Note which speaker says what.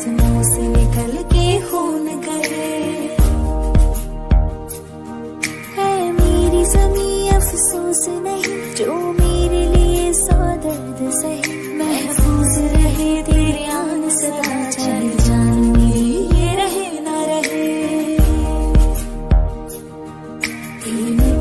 Speaker 1: नसों से निकल के खून करे। है मेरी ज़मीं अफसोस नहीं जो मेरे लिए सौ दर्द सही। महफूज रहे तेरे आन सदा, चाहे जान मेरी ये रहे ना रहे।